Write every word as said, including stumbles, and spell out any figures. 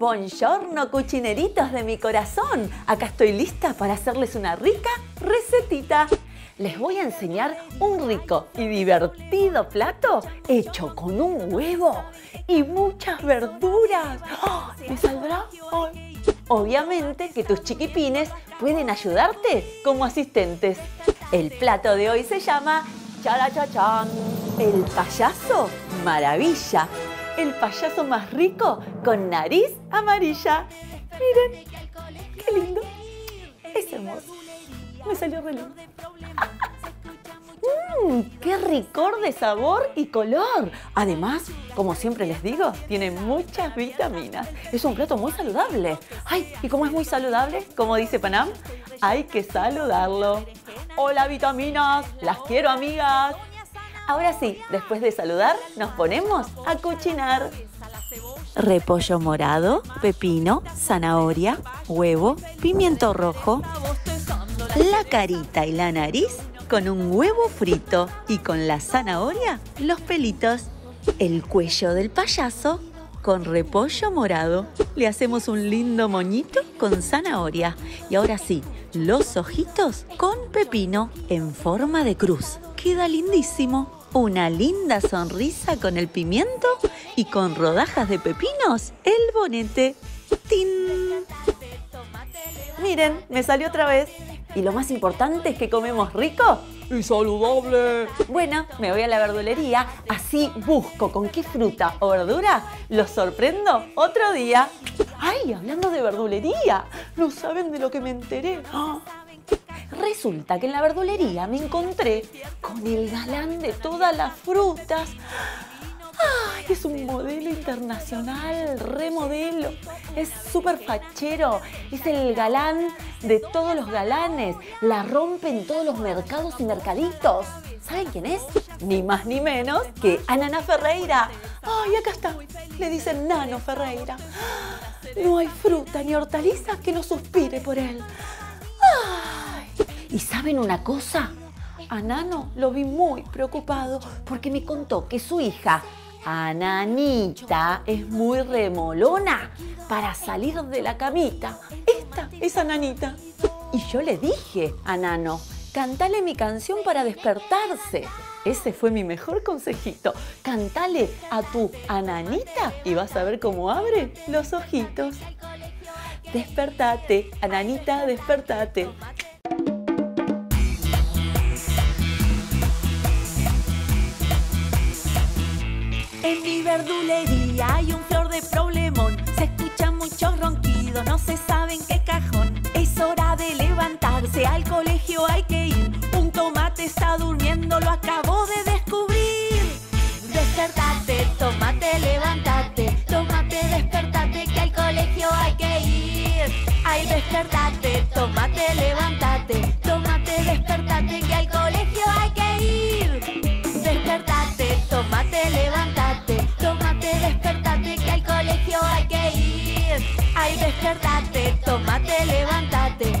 Buongiorno, cuchineritos de mi corazón. Acá estoy lista para hacerles una rica recetita. Les voy a enseñar un rico y divertido plato hecho con un huevo y muchas verduras. ¡Oh! ¿Me saldrá? ¡Oh! Obviamente que tus chiquipines pueden ayudarte como asistentes. El plato de hoy se llama Charachachán, el payaso maravilla. El payaso más rico con nariz amarilla. Miren, qué lindo. Es hermoso. Me salió re lindo. Mmm, qué ricor de sabor y color. Además, como siempre les digo, tiene muchas vitaminas. Es un plato muy saludable. Ay, y como es muy saludable, como dice Panam, hay que saludarlo. Hola, vitaminas. Las quiero, amigas. Ahora sí, después de saludar, nos ponemos a cocinar. Repollo morado, pepino, zanahoria, huevo, pimiento rojo. La carita y la nariz con un huevo frito y con la zanahoria, los pelitos. El cuello del payaso con repollo morado. Le hacemos un lindo moñito con zanahoria. Y ahora sí, los ojitos con pepino en forma de cruz. Queda lindísimo. Una linda sonrisa con el pimiento y con rodajas de pepinos, el bonete. ¡Tin! Miren, me salió otra vez. Y lo más importante es que comemos rico y saludable. Bueno, me voy a la verdulería, así busco con qué fruta o verdura los sorprendo otro día. ¡Ay, hablando de verdulería! No saben de lo que me enteré. ¡Oh! Resulta que en la verdulería me encontré con el galán de todas las frutas. ¡Ay! Es un modelo internacional, remodelo. Es súper fachero. Es el galán de todos los galanes. La rompe en todos los mercados y mercaditos. ¿Saben quién es? Ni más ni menos que Anana Ferreira. ¡Ay, acá está! Le dicen Nano Ferreira. No hay fruta ni hortaliza que no suspire por él. ¡Ay! ¿Y saben una cosa? A Nano lo vi muy preocupado porque me contó que su hija, Ananita, es muy remolona para salir de la camita. Esta es Ananita. Y yo le dije a Nano, cantale mi canción para despertarse. Ese fue mi mejor consejito. Cantale a tu Ananita y vas a ver cómo abre los ojitos. Despertate, Ananita, despertate. En mi verdulería hay un flor de problemón. Se escuchan muchos ronquidos, no se sabe en qué cajón. Es hora de levantarse, al colegio hay que ir. Un tomate está durmiendo, lo acabo de descubrir. Despertate, tomate, levántate. Tomate, despertate, que al colegio hay que ir. Ay, despertate, tomate, levántate. Tomate, despertate, que al colegio hay que ir. Despertate, tomate, levántate. Tomate, despertate, que al colegio hay que ir. Ay, despertate, tomate, levántate.